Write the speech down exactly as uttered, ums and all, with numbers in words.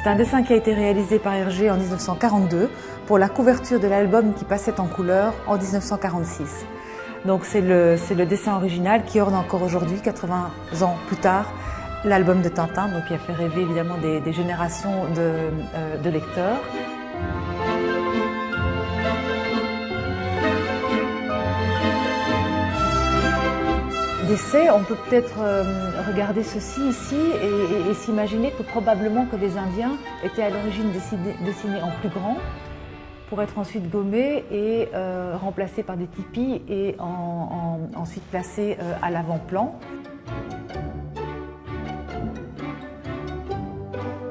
C'est un dessin qui a été réalisé par Hergé en mille neuf cent quarante-deux pour la couverture de l'album qui passait en couleur en mille neuf cent quarante-six. Donc c'est le, c'est le dessin original qui orne encore aujourd'hui, quatre-vingts ans plus tard, l'album de Tintin, donc qui a fait rêver évidemment des, des générations de, euh, de lecteurs. D'essai, on peut peut-être euh, regarder ceci ici et, et, et s'imaginer que probablement que les Indiens étaient à l'origine dessinés, dessinés en plus grand pour être ensuite gommés et euh, remplacés par des tipis et en, en, ensuite placés euh, à l'avant-plan.